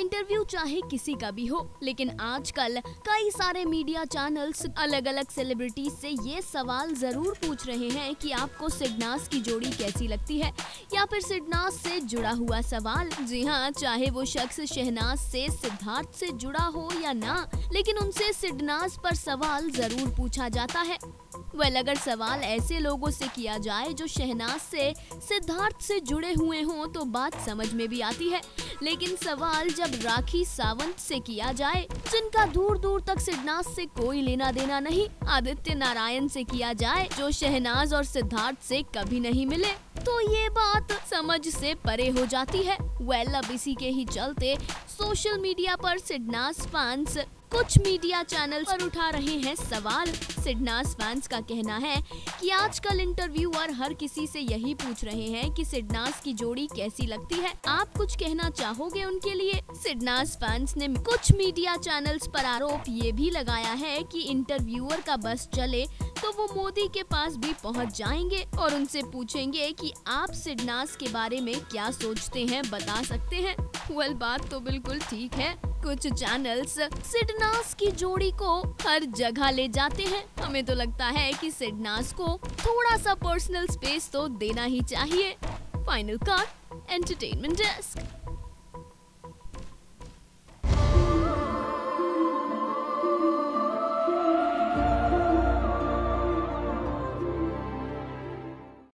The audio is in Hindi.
इंटरव्यू चाहे किसी का भी हो, लेकिन आजकल कई सारे मीडिया चैनल्स अलग अलग सेलिब्रिटीज से ये सवाल जरूर पूछ रहे हैं कि आपको सिडनास की जोड़ी कैसी लगती है, या फिर सिडनास से जुड़ा हुआ सवाल। जी हाँ, चाहे वो शख्स शहनाज से सिद्धार्थ से जुड़ा हो या ना, लेकिन उनसे सिडनास पर सवाल जरूर पूछा जाता है। अगर सवाल ऐसे लोगों से किया जाए जो शहनाज से सिद्धार्थ से जुड़े हुए हों तो बात समझ में भी आती है, लेकिन सवाल जब राखी सावंत से किया जाए, जिनका दूर दूर तक सिडनाज से कोई लेना देना नहीं, आदित्य नारायण से किया जाए जो शहनाज और सिद्धार्थ से कभी नहीं मिले, तो ये बात समझ से परे हो जाती है। अब इसी के ही चलते सोशल मीडिया पर सिडनाज फैंस कुछ मीडिया चैनल्स पर उठा रहे हैं सवाल। सिडनाज फैंस का कहना है कि आजकल इंटरव्यूअर हर किसी से यही पूछ रहे हैं कि सिडनाज की जोड़ी कैसी लगती है। आप कुछ कहना चाहोगे उनके लिए? सिडनाज फैंस ने कुछ मीडिया चैनल्स पर आरोप ये भी लगाया है कि इंटरव्यूअर का बस चले तो वो मोदी के पास भी पहुंच जाएंगे और उनसे पूछेंगे कि आप सिडनाज के बारे में क्या सोचते हैं, बता सकते हैं। बात तो बिल्कुल ठीक है। कुछ चैनल्स सिडनाज की जोड़ी को हर जगह ले जाते हैं। हमें तो लगता है कि सिडनाज को थोड़ा सा पर्सनल स्पेस तो देना ही चाहिए। Final cut, entertainment desk.